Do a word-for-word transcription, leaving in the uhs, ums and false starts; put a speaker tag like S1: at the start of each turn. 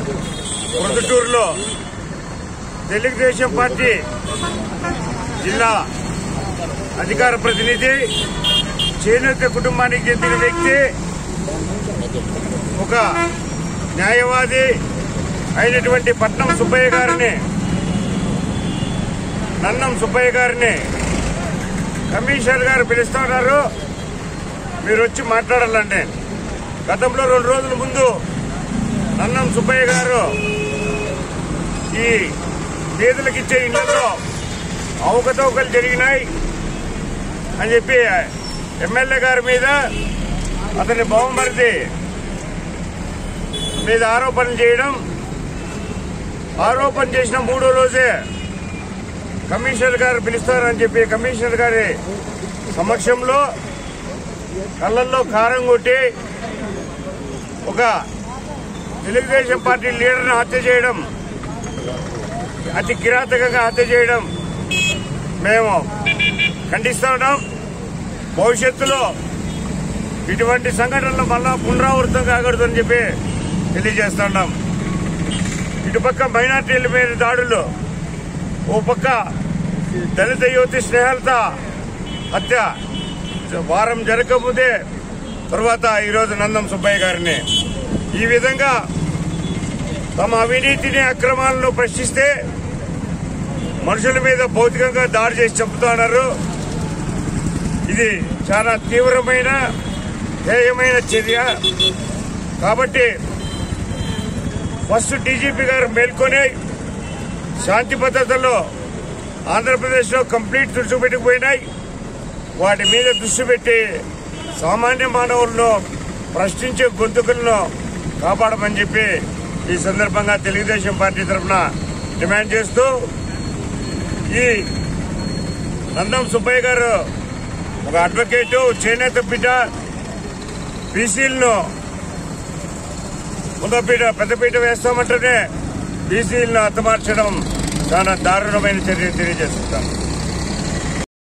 S1: ప్రొద్దుటూరులో తెలుగుదేశం పార్టీ జిల్లా అధికార ప్రతినిధి చేనేత కుటుంబానికి చెందిన వ్యక్తి, ఒక న్యాయవాది అయినటువంటి పట్నం సుబ్బయ్య గారిని నన్నం సుబ్బయ్య గారిని కమిషనర్ గారు పిలుస్తున్నారు, మీరు వచ్చి మాట్లాడాలంటే. గతంలో రెండు రోజుల ముందు నన్నం సుబ్బయ్య గారు ఈ పేదలకు ఇచ్చే ఇళ్లలో అవకతవకలు జరిగినాయి అని చెప్పి ఎమ్మెల్యే గారి మీద, అతని బహుమతి మీద ఆరోపణలు చేయడం, ఆరోపణ చేసిన మూడో రోజే కమిషనర్ గారు పిలుస్తారని చెప్పి కమిషనర్ గారి సమక్షంలో కళ్ళల్లో కారం కొట్టి ఒక తెలుగుదేశం పార్టీ లీడర్ని హత్య చేయడం, అతి కిరాతకంగా హత్య చేయడం మేము ఖండిస్తా ఉన్నాం. భవిష్యత్తులో ఇటువంటి సంఘటనలు మళ్ళా పునరావృతం కాకూడదని చెప్పి తెలియజేస్తున్నాం. ఇటుపక్క మైనార్టీల మీద దాడులు, ఓ పక్క దళిత యువతి స్నేహలత హత్య వారం జరగకముందే తర్వాత ఈరోజు నందం సుబ్బయ్య గారిని ఈ విధంగా తమ అవినీతిని అక్రమాలను ప్రశ్నిస్తే మనుషుల మీద భౌతికంగా దాడి చేసి చంపుతున్నారు. ఇది చాలా తీవ్రమైన హేయమైన చర్య. కాబట్టి ఫస్ట్ డీజీపీ గారు మేల్కొని శాంతి భద్రతల్లో ఆంధ్రప్రదేశ్లో కంప్లీట్ దృష్టి పెట్టిపోయినాయి. వాటి మీద దృష్టి పెట్టి సామాన్య మానవులను ప్రశ్నించే గొంతుకలను కాపాడమని చెప్పి ఈ సందర్భంగా తెలుగుదేశం పార్టీ తరఫున డిమాండ్ చేస్తూ, ఈ నందం సుబ్బయ్య గారు ఒక అడ్వకేటు, చేనేత బిడ్డ, బీసీలను ముందపీట పెద్దపీట వేస్తామంటేనే బీసీలను హతమార్చడం చాలా దారుణమైన చర్య తెలియజేస్తున్నాం.